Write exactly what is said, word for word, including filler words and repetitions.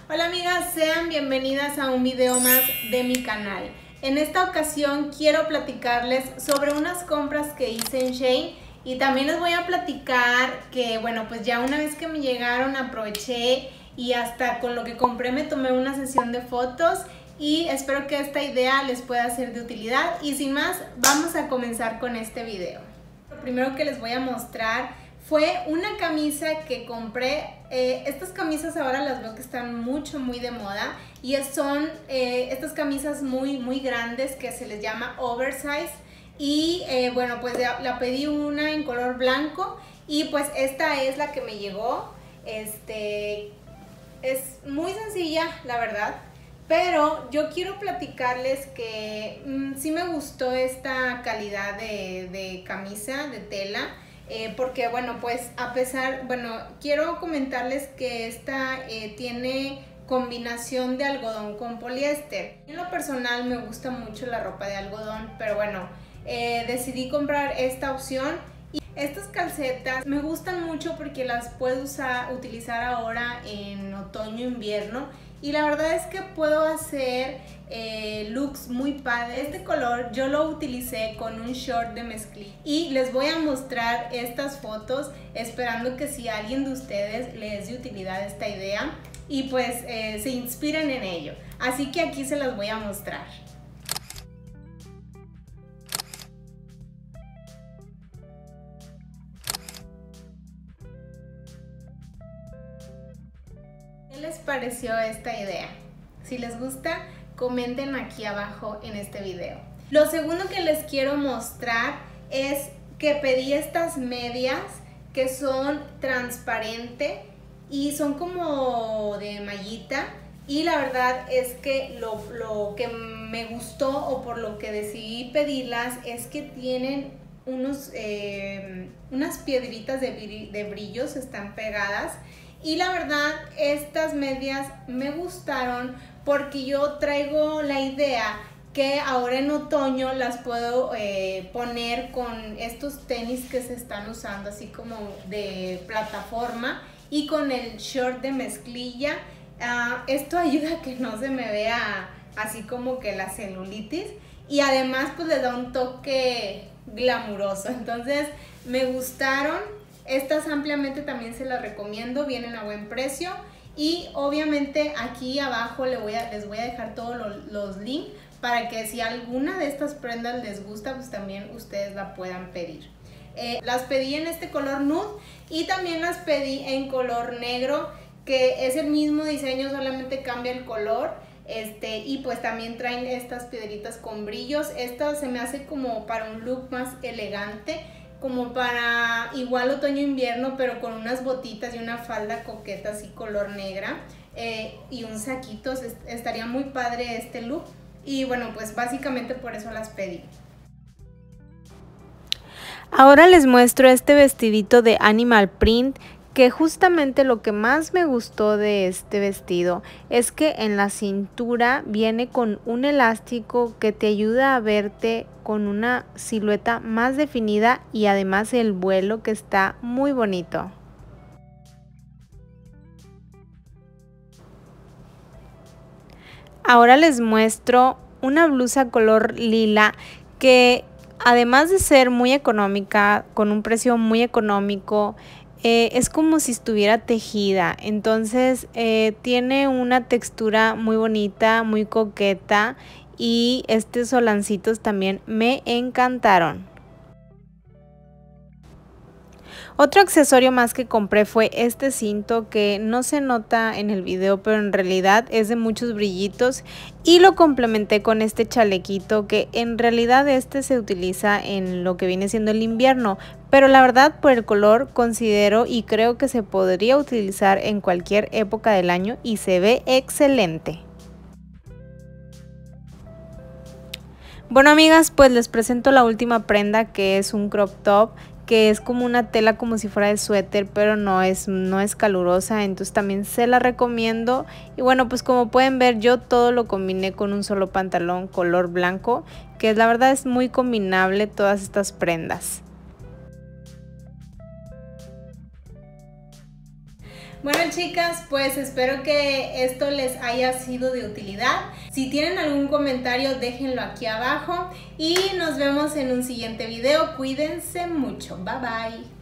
Hola amigas, sean bienvenidas a un video más de mi canal. En esta ocasión quiero platicarles sobre unas compras que hice en Shein y también les voy a platicar que bueno, pues ya una vez que me llegaron aproveché y hasta con lo que compré me tomé una sesión de fotos y espero que esta idea les pueda ser de utilidad. Y sin más, vamos a comenzar con este video. Lo primero que les voy a mostrar fue una camisa que compré. Eh, estas camisas ahora las veo que están mucho muy de moda y son eh, estas camisas muy muy grandes que se les llama oversize y eh, bueno, pues la, la pedí una en color blanco y pues esta es la que me llegó. Este es muy sencilla, la verdad, pero yo quiero platicarles que mmm, sí me gustó esta calidad de, de camisa, de tela. Eh, porque bueno, pues a pesar, bueno, quiero comentarles que esta eh, tiene combinación de algodón con poliéster. En lo personal me gusta mucho la ropa de algodón, pero bueno, eh, decidí comprar esta opción. Y estas calcetas me gustan mucho porque las puedo usar, utilizar ahora en otoño, invierno. Y la verdad es que puedo hacer eh, looks muy padres. Este color yo lo utilicé con un short de mezclilla. Y les voy a mostrar estas fotos esperando que si a alguien de ustedes les es de utilidad esta idea y pues eh, se inspiren en ello. Así que aquí se las voy a mostrar. ¿Qué les pareció esta idea? Si les gusta, comenten aquí abajo en este video. Lo segundo que les quiero mostrar es que pedí estas medias que son transparentes y son como de mallita, y la verdad es que lo, lo que me gustó o por lo que decidí pedirlas es que tienen unos, eh, unas piedritas de, de brillos, están pegadas. Y la verdad, estas medias me gustaron porque yo traigo la idea que ahora en otoño las puedo eh, poner con estos tenis que se están usando así como de plataforma y con el short de mezclilla. Uh, esto ayuda a que no se me vea así como que la celulitis y además pues le da un toque glamuroso. Entonces me gustaron. Estas ampliamente también se las recomiendo, vienen a buen precio y obviamente aquí abajo les voy a, les voy a dejar todos los, los links para que si alguna de estas prendas les gusta, pues también ustedes la puedan pedir. Eh, las pedí en este color nude y también las pedí en color negro, que es el mismo diseño, solamente cambia el color. Este, y pues también traen estas piedritas con brillos. Esta se me hace como para un look más elegante, como para igual otoño invierno, pero con unas botitas y una falda coqueta así color negra eh, y un saquito. Estaría muy padre este look y bueno, pues básicamente por eso las pedí. Ahora les muestro este vestidito de animal print, que justamente lo que más me gustó de este vestido es que en la cintura viene con un elástico que te ayuda a verte con una silueta más definida y además el vuelo que está muy bonito. Ahora les muestro una blusa color lila que además de ser muy económica, con un precio muy económico, Eh, es como si estuviera tejida. Entonces eh, tiene una textura muy bonita, muy coqueta, y estos solancitos también me encantaron. Otro accesorio más que compré fue este cinto que no se nota en el video, pero en realidad es de muchos brillitos, y lo complementé con este chalequito que en realidad este se utiliza en lo que viene siendo el invierno, pero la verdad por el color considero y creo que se podría utilizar en cualquier época del año y se ve excelente. Bueno amigas, pues les presento la última prenda, que es un crop top, que es como una tela como si fuera de suéter, pero no es, no es calurosa, entonces también se la recomiendo. Y bueno, pues como pueden ver, yo todo lo combiné con un solo pantalón color blanco, que la verdad es muy combinable todas estas prendas. Bueno, chicas, pues espero que esto les haya sido de utilidad. Si tienen algún comentario, déjenlo aquí abajo y nos vemos en un siguiente video. Cuídense mucho. Bye bye.